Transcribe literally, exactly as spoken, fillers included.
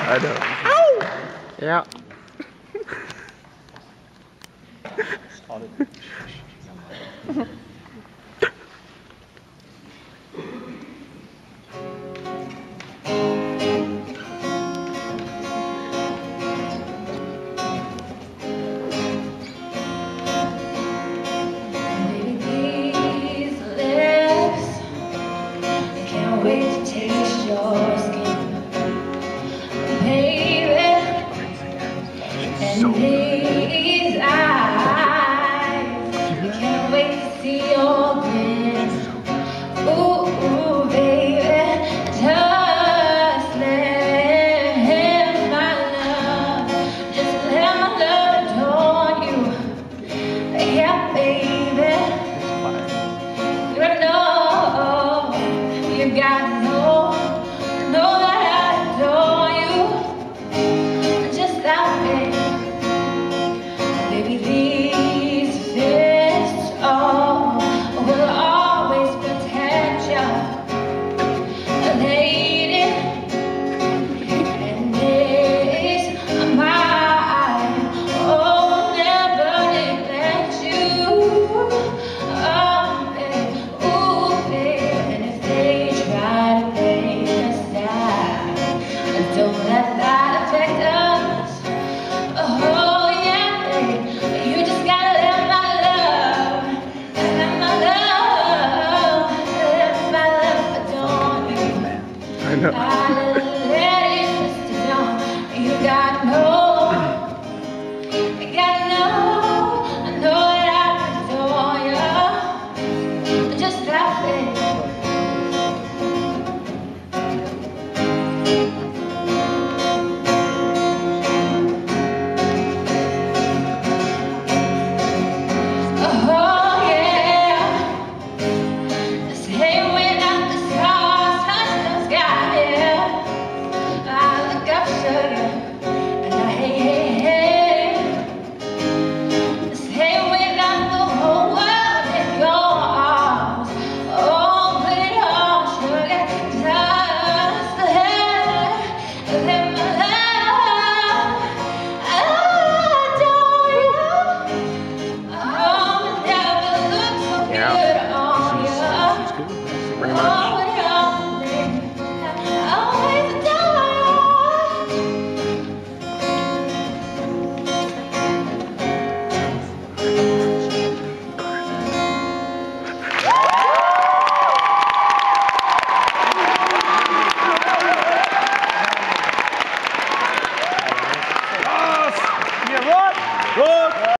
I know. Ow! Yeah. Wait to taste your skin, baby, and these eyes. I can't wait to see your grin. Ooh, ooh, baby, just let my love, just let my love adore you. Yeah, baby, you know. You gotta know, know that I adore you, just that way. Baby, these fists, oh, will always protect you, lady. And this, mine, oh, will never neglect you. Oh, baby, ooh, baby, and if they don't let that affect us. Oh yeah, you just gotta let my love, let my love, let my love adorn you. I know. Gotta let it twist it on. You gotta know, you gotta know, I know that I adore you, just that way.